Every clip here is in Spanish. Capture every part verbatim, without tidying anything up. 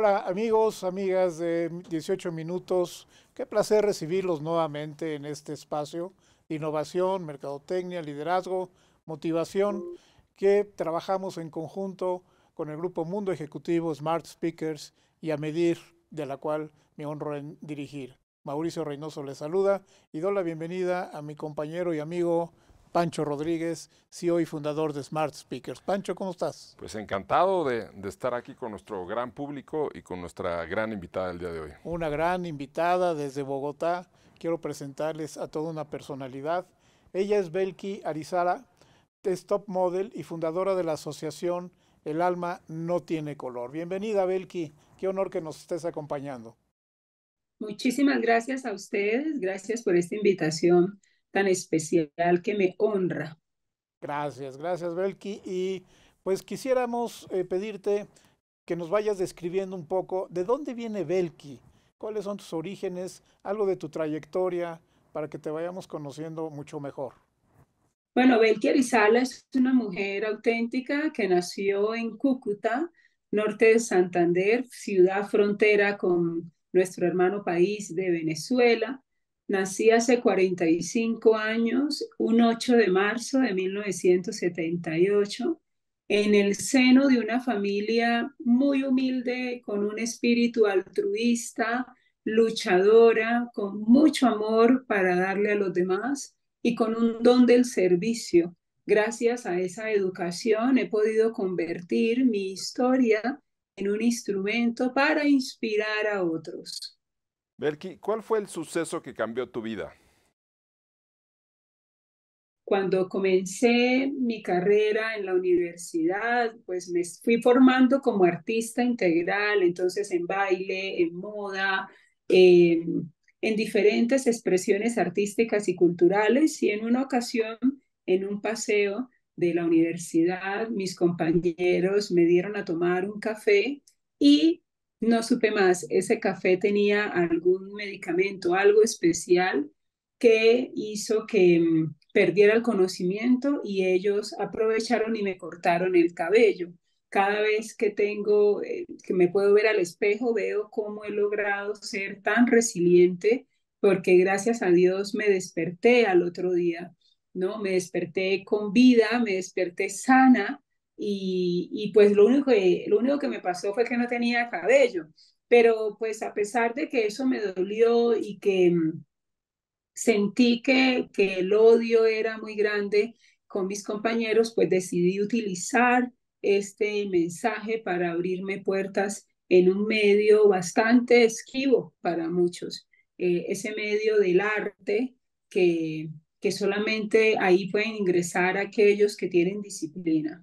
Hola amigos, amigas de dieciocho minutos, qué placer recibirlos nuevamente en este espacio de innovación, mercadotecnia, liderazgo, motivación, que trabajamos en conjunto con el grupo Mundo Ejecutivo Smart Speakers y a medir, de la cual me honro en dirigir. Mauricio Reynoso les saluda y doy la bienvenida a mi compañero y amigo Pancho Rodríguez, C E O y fundador de Smart Speakers. Pancho, ¿cómo estás? Pues encantado de, de estar aquí con nuestro gran público y con nuestra gran invitada del día de hoy. Una gran invitada desde Bogotá. Quiero presentarles a toda una personalidad. Ella es Belki Arizara, es top model y fundadora de la asociación El Alma No Tiene Color. Bienvenida, Belki. Qué honor que nos estés acompañando. Muchísimas gracias a ustedes, gracias por esta invitación tan especial que me honra. Gracias, gracias, Belki. Y pues quisiéramos eh, pedirte que nos vayas describiendo un poco de dónde viene Belki, cuáles son tus orígenes, algo de tu trayectoria, para que te vayamos conociendo mucho mejor. Bueno, Belki Arizala es una mujer auténtica que nació en Cúcuta, norte de Santander, ciudad frontera con nuestro hermano país de Venezuela. Nací hace cuarenta y cinco años, un ocho de marzo de mil novecientos setenta y ocho, en el seno de una familia muy humilde, con un espíritu altruista, luchadora, con mucho amor para darle a los demás y con un don del servicio. Gracias a esa educación he podido convertir mi historia en un instrumento para inspirar a otros. Belki, ¿cuál fue el suceso que cambió tu vida? Cuando comencé mi carrera en la universidad, pues me fui formando como artista integral, entonces en baile, en moda, eh, en diferentes expresiones artísticas y culturales. Y en una ocasión, en un paseo de la universidad, mis compañeros me dieron a tomar un café y no supe más. Ese café tenía algún medicamento, algo especial que hizo que mm, perdiera el conocimiento y ellos aprovecharon y me cortaron el cabello. Cada vez que tengo, eh, que me puedo ver al espejo, veo cómo he logrado ser tan resiliente porque gracias a Dios me desperté al otro día, ¿no? Me desperté con vida, me desperté sana y, y pues lo único, que, lo único que me pasó fue que no tenía cabello. Pero pues a pesar de que eso me dolió y que mm, sentí que, que el odio era muy grande con mis compañeros, pues decidí utilizar este mensaje para abrirme puertas en un medio bastante esquivo para muchos, eh, ese medio del arte que, que solamente ahí pueden ingresar aquellos que tienen disciplina.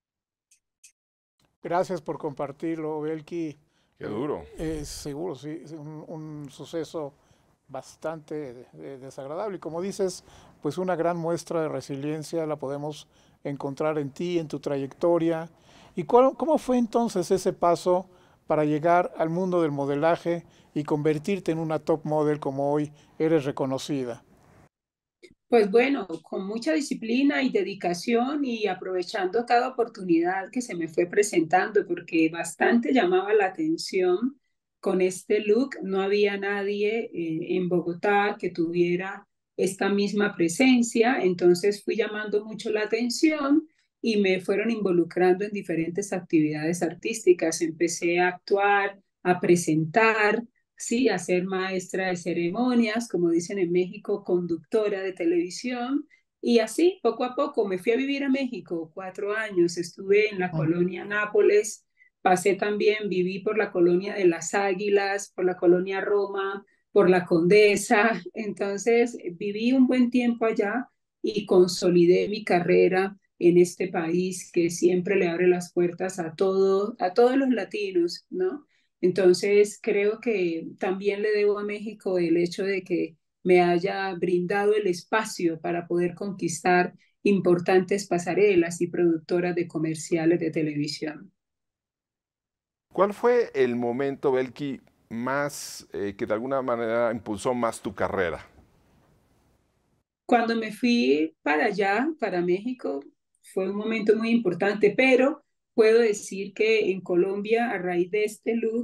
Gracias por compartirlo, Belki. Qué Eh, duro. es seguro, sí, es un, un suceso bastante eh, desagradable. Y como dices, pues una gran muestra de resiliencia la podemos encontrar en ti, en tu trayectoria. ¿Y cuál- cómo fue entonces ese paso para llegar al mundo del modelaje y convertirte en una top model como hoy eres reconocida? Pues bueno, con mucha disciplina y dedicación y aprovechando cada oportunidad que se me fue presentando, porque bastante llamaba la atención con este look. No había nadie eh, en Bogotá que tuviera esta misma presencia, entonces fui llamando mucho la atención y me fueron involucrando en diferentes actividades artísticas. Empecé a actuar, a presentar, sí, a ser maestra de ceremonias, como dicen en México, conductora de televisión. Y así, poco a poco, me fui a vivir a México, cuatro años, estuve en la Mm. colonia Nápoles, pasé también, viví por la colonia de las Águilas, por la colonia Roma, por la Condesa. Entonces, viví un buen tiempo allá y consolidé mi carrera en este país que siempre le abre las puertas a todo, a todos los latinos, ¿no? Entonces, creo que también le debo a México el hecho de que me haya brindado el espacio para poder conquistar importantes pasarelas y productoras de comerciales de televisión. ¿Cuál fue el momento, Belki, más eh, que de alguna manera impulsó más tu carrera? Cuando me fui para allá, para México, fue un momento muy importante, pero puedo decir que en Colombia, a raíz de este look,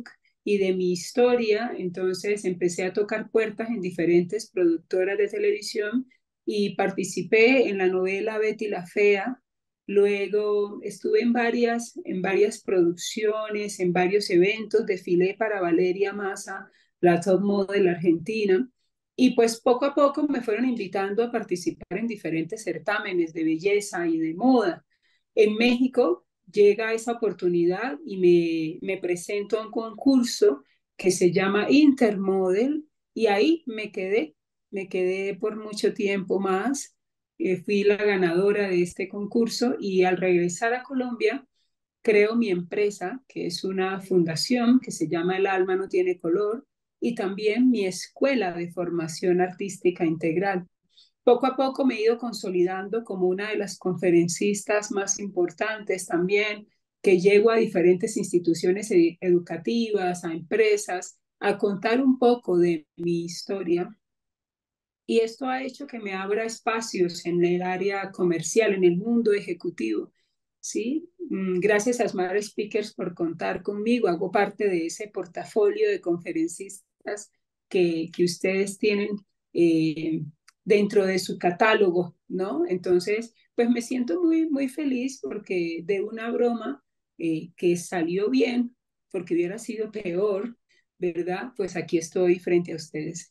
y de mi historia. Entonces empecé a tocar puertas en diferentes productoras de televisión y participé en la novela Betty la Fea. Luego estuve en varias, en varias producciones, en varios eventos, desfilé para Valeria Massa, la top model argentina. Y pues poco a poco me fueron invitando a participar en diferentes certámenes de belleza y de moda. En México llega esa oportunidad y me, me presento a un concurso que se llama Intermodel y ahí me quedé, me quedé por mucho tiempo más. Eh, fui la ganadora de este concurso y al regresar a Colombia creo mi empresa, que es una fundación que se llama El Alma No Tiene Color, y también mi escuela de formación artística integral. Poco a poco me he ido consolidando como una de las conferencistas más importantes también, que llego a diferentes instituciones ed educativas, a empresas, a contar un poco de mi historia. Y esto ha hecho que me abra espacios en el área comercial, en el mundo ejecutivo. ¿Sí? Gracias a Smart Speakers por contar conmigo. Hago parte de ese portafolio de conferencistas que, que ustedes tienen eh, dentro de su catálogo, ¿no? Entonces, pues me siento muy, muy feliz porque de una broma eh, que salió bien, porque hubiera sido peor, ¿verdad? Pues aquí estoy frente a ustedes.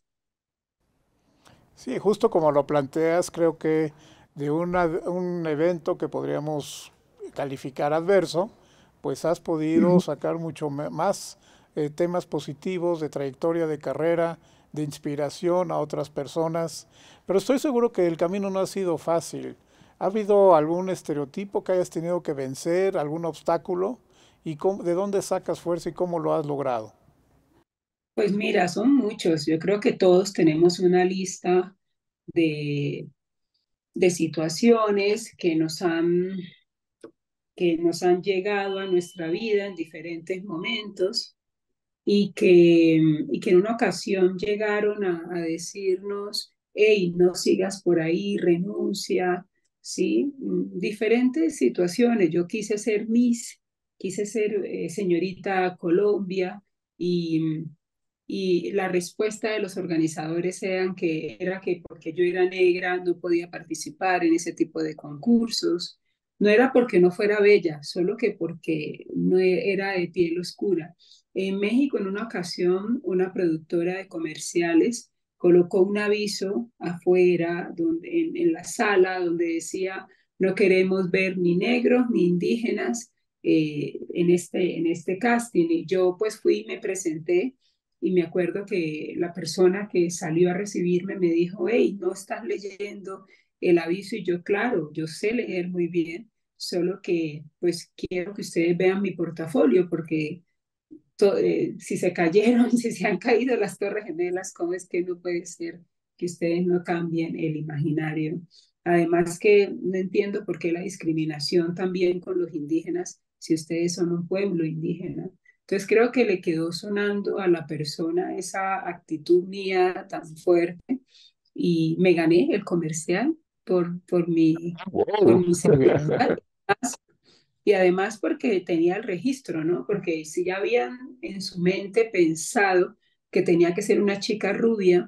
Sí, justo como lo planteas, creo que de una- un evento que podríamos calificar adverso, pues has podido sacar mucho me- más eh, temas positivos de trayectoria, de carrera, de inspiración a otras personas. Pero estoy seguro que el camino no ha sido fácil. ¿Ha habido algún estereotipo que hayas tenido que vencer, algún obstáculo? ¿Y cómo- de dónde sacas fuerza y cómo lo has logrado? Pues mira, son muchos. Yo creo que todos tenemos una lista de, de situaciones que nos han, que nos han llegado a nuestra vida en diferentes momentos y que, y que en una ocasión llegaron a, a decirnos, hey, no sigas por ahí, renuncia, ¿sí? Mm, Diferentes situaciones. Yo quise ser Miss, quise ser eh, señorita Colombia y, y la respuesta de los organizadores eran que, era que porque yo era negra no podía participar en ese tipo de concursos. No era porque no fuera bella, solo que porque no era de piel oscura. En México, en una ocasión, una productora de comerciales colocó un aviso afuera, donde, en, en la sala, donde decía, no queremos ver ni negros ni indígenas eh, en, este, en este casting. Y yo pues fui y me presenté y me acuerdo que la persona que salió a recibirme me dijo, hey, ¿no estás leyendo el aviso? Y yo, claro, yo sé leer muy bien, solo que pues quiero que ustedes vean mi portafolio porque to, eh, si se cayeron, si se han caído las Torres Gemelas, ¿cómo es que no puede ser que ustedes no cambien el imaginario? Además que no entiendo por qué la discriminación también con los indígenas, si ustedes son un pueblo indígena. Entonces creo que le quedó sonando a la persona esa actitud mía tan fuerte y me gané el comercial por, por mi, por Wow. mi seguridad y además porque tenía el registro, ¿no? Porque si ya habían en su mente pensado que tenía que ser una chica rubia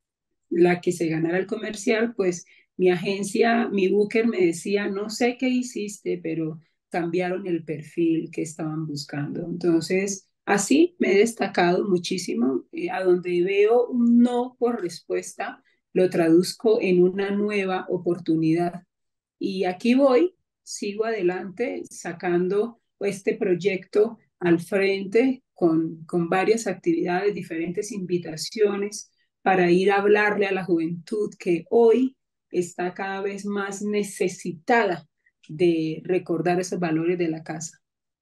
la que se ganara el comercial, pues mi agencia, mi booker me decía, no sé qué hiciste, pero cambiaron el perfil que estaban buscando. Entonces, así me he destacado muchísimo. Eh, a donde veo un no por respuesta, lo traduzco en una nueva oportunidad. Y aquí voy, sigo adelante sacando este proyecto al frente con, con varias actividades, diferentes invitaciones para ir a hablarle a la juventud que hoy está cada vez más necesitada de recordar esos valores de la casa.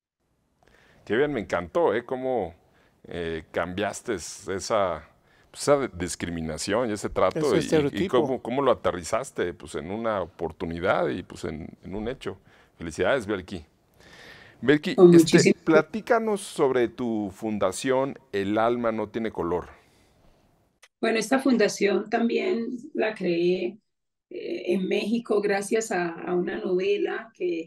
Qué bien, me encantó, ¿eh? Cómo eh, cambiaste esa, pues, esa discriminación y ese trato Ese y, y estereotipo. cómo, cómo lo aterrizaste pues, en una oportunidad y pues, en, en un hecho. Felicidades, Belki. Belki, Con este, muchísimo. platícanos sobre tu fundación El Alma No Tiene Color. Bueno, esta fundación también la creé eh, en México gracias a, a una novela que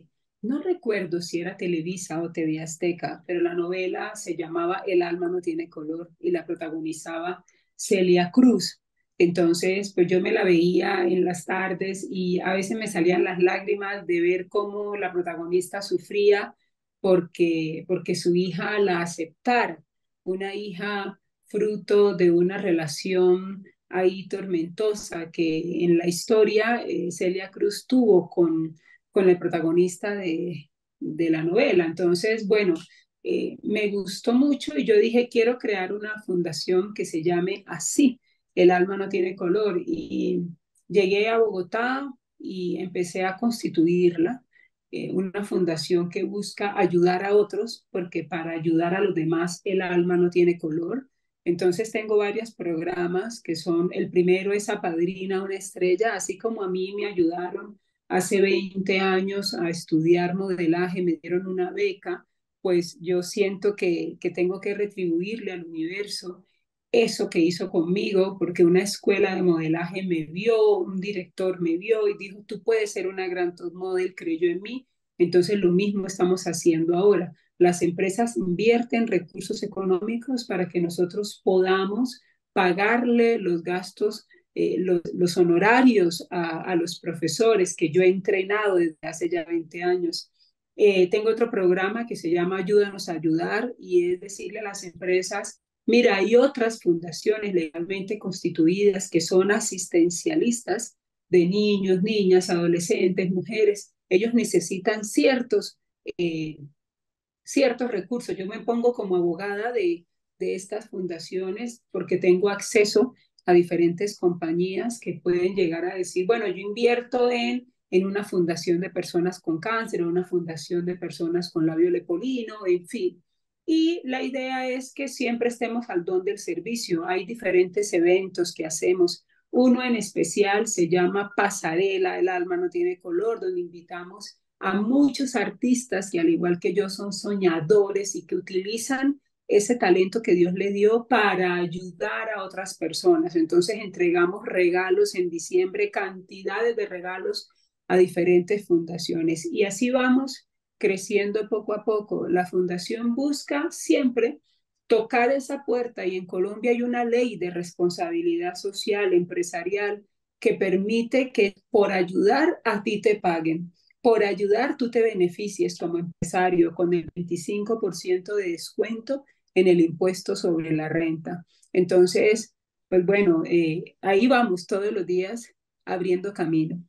no recuerdo si era Televisa o T V Azteca, pero la novela se llamaba El alma no tiene color y la protagonizaba Celia Cruz. Entonces, pues yo me la veía en las tardes y a veces me salían las lágrimas de ver cómo la protagonista sufría porque, porque su hija la aceptara, una hija fruto de una relación ahí tormentosa que en la historia eh, Celia Cruz tuvo con, con el protagonista de, de la novela. Entonces, bueno, eh, me gustó mucho y yo dije, quiero crear una fundación que se llame así, El alma no tiene color. Y llegué a Bogotá y empecé a constituirla, eh, una fundación que busca ayudar a otros, porque para ayudar a los demás el alma no tiene color. Entonces tengo varios programas que son, el primero es Apadrina una estrella, así como a mí me ayudaron hace veinte años a estudiar modelaje, me dieron una beca, pues yo siento que, que tengo que retribuirle al universo eso que hizo conmigo, porque una escuela de modelaje me vio, un director me vio y dijo, tú puedes ser una gran top model, creyó en mí. Entonces lo mismo estamos haciendo ahora. Las empresas invierten recursos económicos para que nosotros podamos pagarle los gastos, eh, los, los, honorarios a, a, los profesores que yo he entrenado desde hace ya veinte años. Eh, tengo otro programa que se llama Ayúdanos a ayudar y es decirle a las empresas, mira, hay otras fundaciones legalmente constituidas que son asistencialistas de niños, niñas, adolescentes, mujeres. Ellos necesitan ciertos, eh, ciertos recursos. Yo me pongo como abogada de, de estas fundaciones porque tengo acceso a diferentes compañías que pueden llegar a decir, bueno, yo invierto en, en una fundación de personas con cáncer, o una fundación de personas con labio leporino, en fin. Y la idea es que siempre estemos al don del servicio. Hay diferentes eventos que hacemos. Uno en especial se llama Pasarela, el alma no tiene color, donde invitamos a muchos artistas que al igual que yo son soñadores y que utilizan ese talento que Dios le dio para ayudar a otras personas. Entonces entregamos regalos en diciembre, cantidades de regalos a diferentes fundaciones y así vamos creciendo poco a poco. La fundación busca siempre tocar esa puerta y en Colombia hay una ley de responsabilidad social, empresarial, que permite que por ayudar a ti te paguen. Por ayudar tú te beneficies como empresario con el veinticinco por ciento de descuento en el impuesto sobre la renta. Entonces, pues bueno, eh, ahí vamos todos los días abriendo camino.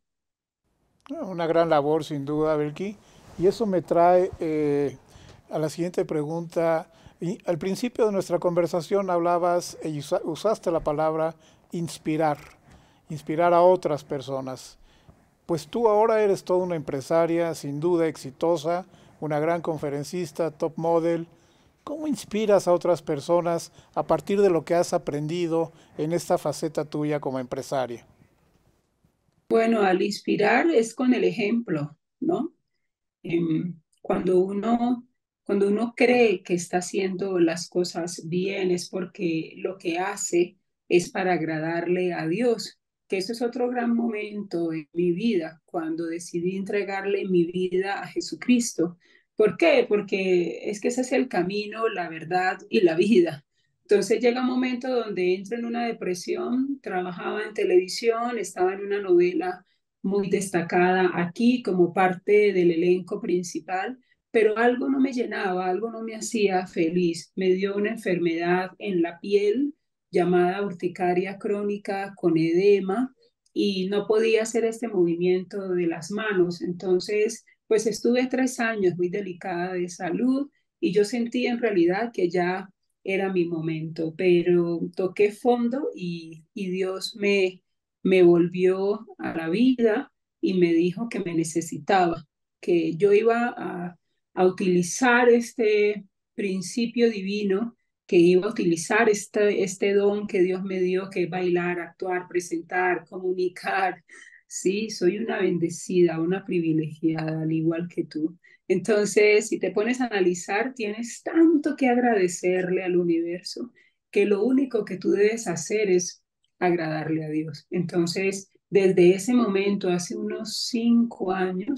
Una gran labor, sin duda, Belki. Y eso me trae eh, a la siguiente pregunta. Y al principio de nuestra conversación hablabas y usaste la palabra inspirar, inspirar a otras personas. Pues tú ahora eres toda una empresaria, sin duda exitosa, una gran conferencista, top model. ¿Cómo inspiras a otras personas a partir de lo que has aprendido en esta faceta tuya como empresaria? Bueno, al inspirar es con el ejemplo, ¿no? Eh, cuando uno, cuando uno cree que está haciendo las cosas bien es porque lo que hace es para agradarle a Dios, que eso es otro gran momento en mi vida, cuando decidí entregarle mi vida a Jesucristo. ¿Por qué? Porque es que ese es el camino, la verdad y la vida. Entonces llega un momento donde entro en una depresión, trabajaba en televisión, estaba en una novela muy destacada aquí como parte del elenco principal, pero algo no me llenaba, algo no me hacía feliz. Me dio una enfermedad en la piel llamada urticaria crónica con edema y no podía hacer este movimiento de las manos. Entonces, pues estuve tres años muy delicada de salud y yo sentí en realidad que ya era mi momento, pero toqué fondo y, y Dios me, me volvió a la vida y me dijo que me necesitaba, que yo iba a, a utilizar este principio divino, que iba a utilizar este, este don que Dios me dio, que es bailar, actuar, presentar, comunicar. Sí, soy una bendecida, una privilegiada, al igual que tú. Entonces, si te pones a analizar, tienes tanto que agradecerle al universo que lo único que tú debes hacer es agradarle a Dios. Entonces, desde ese momento, hace unos cinco años,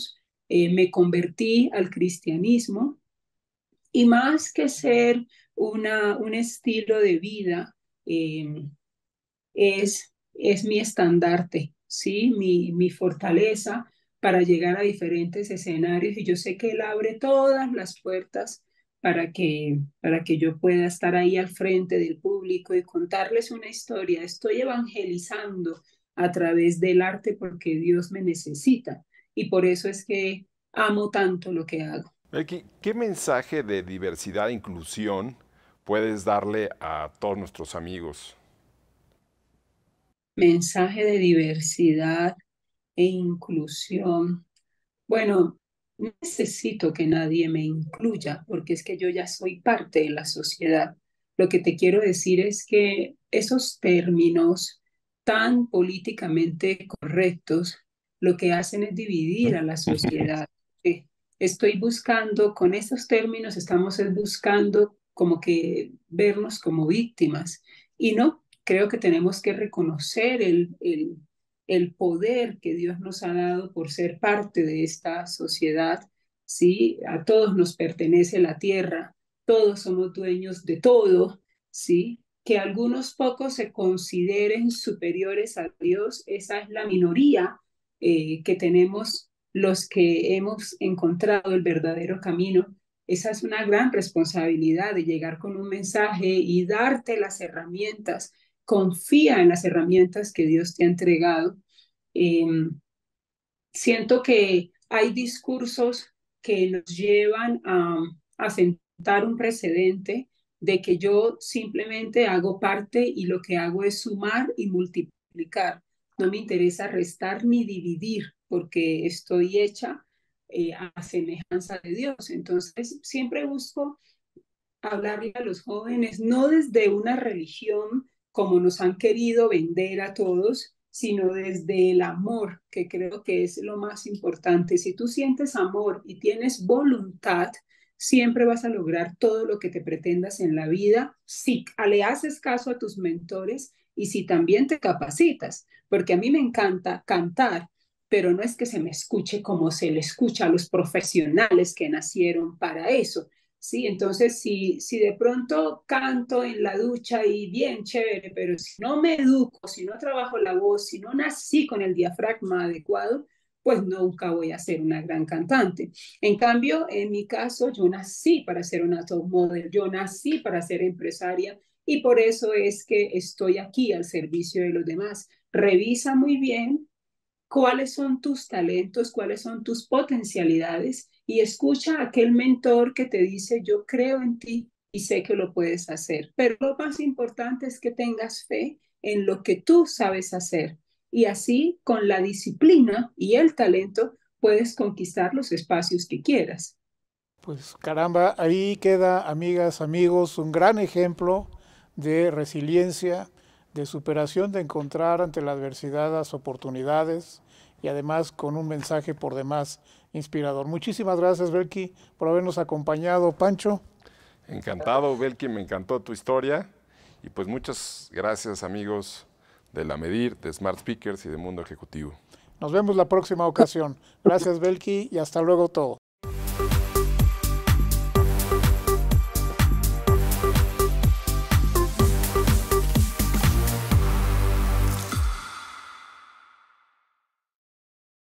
eh, me convertí al cristianismo y más que ser una, un estilo de vida, eh, es, es mi estandarte, ¿sí? Mi, mi fortaleza para llegar a diferentes escenarios y yo sé que Él abre todas las puertas para que, para que yo pueda estar ahí al frente del público y contarles una historia. Estoy evangelizando a través del arte porque Dios me necesita y por eso es que amo tanto lo que hago. Belkis, ¿qué mensaje de diversidad e inclusión puedes darle a todos nuestros amigos? Mensaje de diversidad e inclusión. Bueno, no necesito que nadie me incluya porque es que yo ya soy parte de la sociedad. Lo que te quiero decir es que esos términos tan políticamente correctos lo que hacen es dividir a la sociedad. Eh, Estoy buscando, con esos términos estamos es buscando como que vernos como víctimas y no, creo que tenemos que reconocer el, el el poder que Dios nos ha dado por ser parte de esta sociedad, ¿sí? A todos nos pertenece la tierra, todos somos dueños de todo, ¿sí? Que algunos pocos se consideren superiores a Dios, esa es la minoría eh, que tenemos los que hemos encontrado el verdadero camino. Esa es una gran responsabilidad de llegar con un mensaje y darte las herramientas. Confía en las herramientas que Dios te ha entregado. Eh, Siento que hay discursos que nos llevan a, a sentar un precedente de que yo simplemente hago parte y lo que hago es sumar y multiplicar. No me interesa restar ni dividir porque estoy hecha eh, a semejanza de Dios. Entonces, siempre busco hablarle a los jóvenes, no desde una religión como nos han querido vender a todos, sino desde el amor, que creo que es lo más importante. Si tú sientes amor y tienes voluntad, siempre vas a lograr todo lo que te pretendas en la vida si le haces caso a tus mentores y si también te capacitas, porque a mí me encanta cantar, pero no es que se me escuche como se le escucha a los profesionales que nacieron para eso. Sí, entonces si, si de pronto canto en la ducha y bien chévere, pero si no me educo, si no trabajo la voz, si no nací con el diafragma adecuado, pues nunca voy a ser una gran cantante. En cambio, en mi caso, yo nací para ser una top model, yo nací para ser empresaria y por eso es que estoy aquí al servicio de los demás. Revisa muy bien cuáles son tus talentos, cuáles son tus potencialidades y escucha a aquel mentor que te dice, yo creo en ti y sé que lo puedes hacer. Pero lo más importante es que tengas fe en lo que tú sabes hacer y así con la disciplina y el talento puedes conquistar los espacios que quieras. Pues caramba, ahí queda, amigas, amigos, un gran ejemplo de resiliencia, de superación, de encontrar ante la adversidad las oportunidades y además con un mensaje por demás inspirador. Muchísimas gracias, Belkis, por habernos acompañado. Pancho. Encantado, Belkis, me encantó tu historia y pues muchas gracias, amigos de La Medir, de Smart Speakers y de Mundo Ejecutivo. Nos vemos la próxima ocasión. Gracias, Belkis, y hasta luego todo.